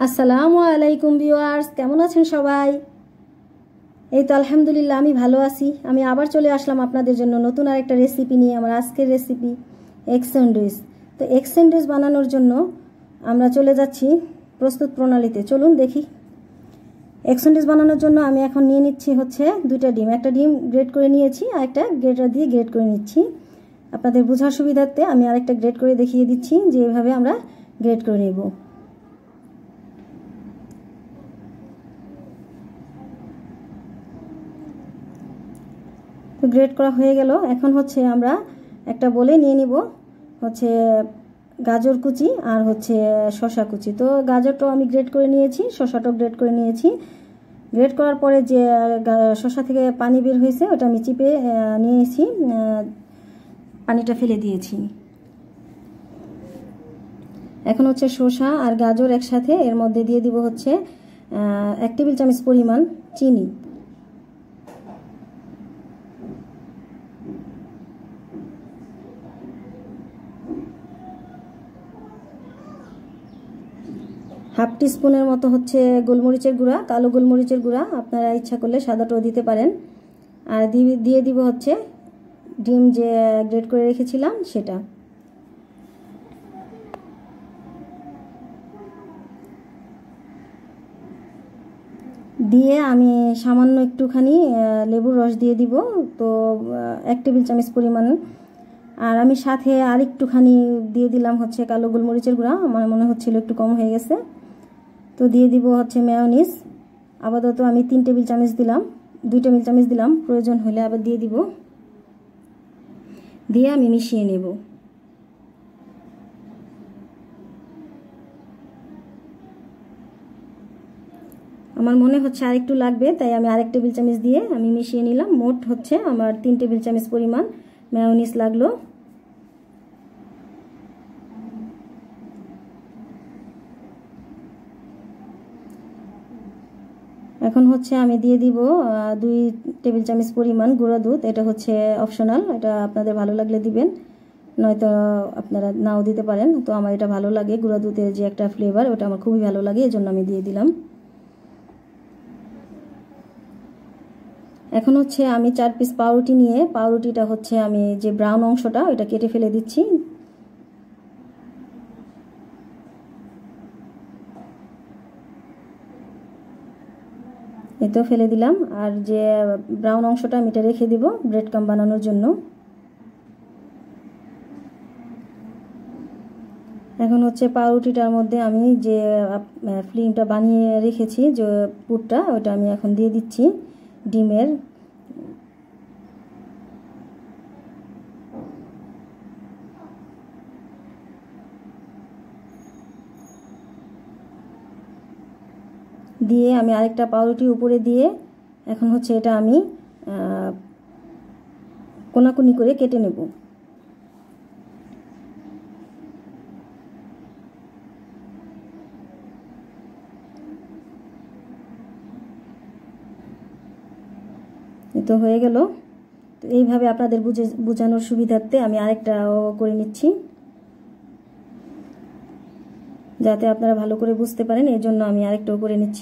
আসসালামু আলাইকুম ভিউয়ার্স, কেমন আছেন সবাই? এই তো আলহামদুলিল্লাহ আমি ভালো আছি। আমি আবার চলে আসলাম আপনাদের জন্য নতুন আরেকটা রেসিপি নিয়ে। আমার আজকের রেসিপি এগ স্যান্ডউইচ। তো এগ স্যান্ডউইচ বানানোর জন্য আমরা চলে যাচ্ছি প্রস্তুত প্রণালীতে। চলুন দেখি। এগ স্যান্ডউইচ বানানোর জন্য আমি এখন নিয়ে নিচ্ছি হচ্ছে দুইটা ডিম। একটা ডিম গ্রেট করে নিয়েছি আর একটা গ্রেটার দিয়ে গ্রেট করে নিচ্ছি। আপনাদের বোঝার সুবিধার্থে আমি আরেকটা গ্রেট করে দেখিয়ে দিচ্ছি যে এভাবে আমরা গ্রেট করে নেব। তো গ্রেট করা হয়ে গেল। এখন হচ্ছে আমরা একটা বলে নিয়ে নিব হচ্ছে গাজর কুচি আর হচ্ছে শসা কুচি। তো গাজরটাও আমি গ্রেট করে নিয়েছি, শসাটাও গ্রেট করে নিয়েছি। গ্রেট করার পরে যে শসা থেকে পানি বের হয়েছে ওটা আমি চিপে নিয়েছি, পানিটা ফেলে দিয়েছি। এখন হচ্ছে শসা আর গাজর একসাথে এর মধ্যে দিয়ে দিব হচ্ছে 1 টেবিল চামচ পরিমাণ চিনি। হাফ টিস্পুনের মতো হচ্ছে গোলমরিচের গুঁড়া, কালো গোলমরিচের গুঁড়া, আপনারা ইচ্ছা করলে সাদাটাও দিতে পারেন। আর দিয়ে দিব হচ্ছে ডিম যে গ্রেট করে রেখেছিলাম সেটা। দিয়ে আমি সামান্য একটুখানি লেবুর রস দিয়ে দিব, তো 1 টেবিল চামচ পরিমাণ। আর আমি সাথে আর একটুখানি দিয়ে দিলাম হচ্ছে কালো গোলমরিচের গুঁড়া, আমার মনে হচ্ছিল একটু কম হয়ে গেছে। তো দিয়ে দিব হচ্ছে মেয়োনিজ। আপাতত আমি 3 টেবিল চামচ দিলাম, 2 টেবিল চামচ দিলাম, প্রয়োজন হলে আবার দিয়ে দিব। দিয়ে আমি মিশিয়ে নেব। আমার মনে হচ্ছে আরেকটু লাগবে, তাই আমি আরেক টেবিল চামচ দিয়ে আমি মিশিয়ে নিলাম। মোট হচ্ছে আমার 3 টেবিল চামচ পরিমাণ মেয়োনিজ লাগলো। এখন হচ্ছে আমি দিয়ে দিব 2 টেবিল চামচ পরিমাণ গুঁড়া দুধ। এটা হচ্ছে অপশনাল, এটা আপনাদের ভালো লাগলে দিবেন, নয়তো আপনারা নাও দিতে পারেন। তো আমার এটা ভালো লাগে, গুঁড়া দুধের যে একটা ফ্লেভার ওটা আমার খুবই ভালো লাগে, এজন্য আমি দিয়ে দিলাম। এখন হচ্ছে আমি 4 পিস পাউরুটি নিয়ে পাউরুটিটা হচ্ছে আমি যে ব্রাউন অংশটা ওটা কেটে ফেলে দিচ্ছি। এতেও ফেলে দিলাম। আর যে ব্রাউন অংশটা আমি এটা রেখে দিব ব্রেড ক্রাম্ব বানানোর জন্য। এখন হচ্ছে পাউরুটিটার মধ্যে আমি যে ফিলিংটা বানিয়ে রেখেছি, যে পুরটা, ওটা আমি এখন দিয়ে দিচ্ছি ডিমের। দিয়ে আমি আরেকটা পাউরুটি উপরে দিয়ে এখন হচ্ছে এটা আমি কোনাকুনি করে কেটে নেব। তো হয়ে গেল। তো এইভাবে আপনাদের বোঝানোর সুবিধার্থে আমি আরেকটাও করে নিচ্ছি, যাতে আপনারা ভালো করে বুঝতে পারেন, এই জন্য আমি আরেকটাও করে নিচ্ছি।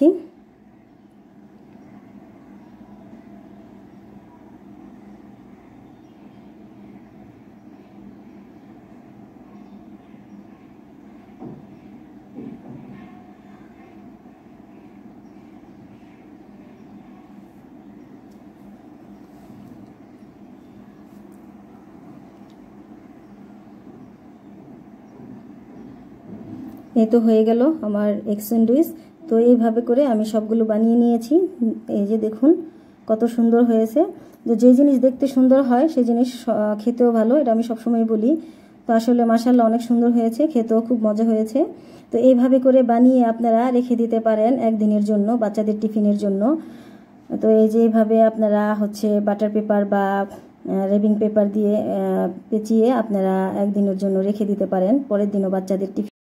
এই তো হয়ে গেল আমার এগ স্যান্ডউইচ। তো এইভাবে করে আমি সবগুলো বানিয়ে নিয়েছি। এই যে দেখুন কত সুন্দর হয়েছে। যে জিনিস দেখতে সুন্দর হয় সেই জিনিস খেতেও ভালো, এটা আমি সবসময় বলি। তো আসলে মাশাআল্লাহ অনেক সুন্দর হয়েছে, খেতেও খুব মজা হয়েছে। তো এইভাবে করে বানিয়ে আপনারা রেখে দিতে পারেন একদিনের জন্য, বাচ্চাদের টিফিনের জন্য। তো এই যে এইভাবে আপনারা হচ্ছে বাটার পেপার বা রেবিং পেপার দিয়ে পেঁচিয়ে আপনারা একদিনের জন্য রেখে দিতে পারেন, পরের দিনও বাচ্চাদের টিফিন